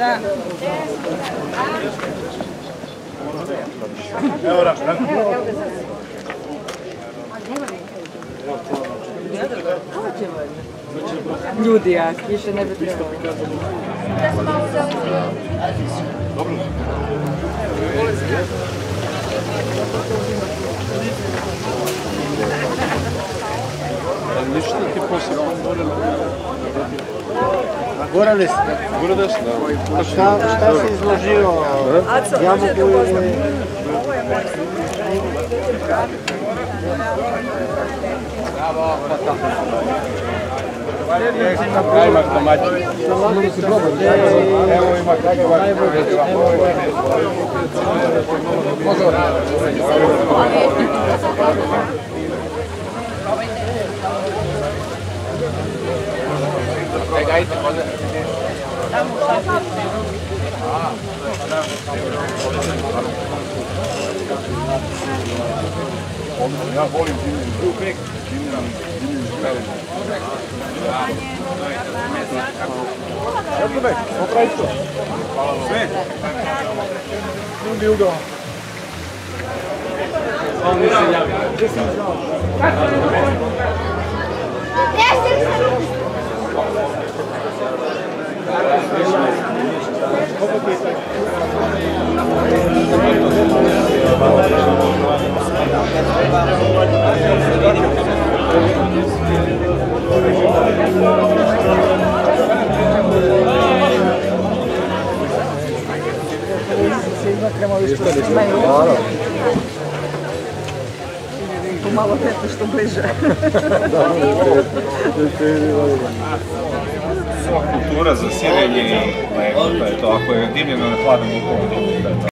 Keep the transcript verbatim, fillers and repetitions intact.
Da. Evo rak, rak. Ljudi jaki, više ne bi trebalo. Dobro. Ništa ti poslije pomorili? Gorali ste? Gorali ste, da. Šta, šta si izložio? Ja mogu ili... Bravo, Kajmak domaćin. Evo ima kajmak. Pozor. Ej, gajte, pozor. Ja volim dimljeni. Dimljeni živjeli. Eto me, popravi to. Sve. Drugi ugao. On mi se javio. Gdje si izvao? Pomalo pete što bliže. Kultura za sjedenje i to je to. Ako je dimljeno na hladnom ukovu,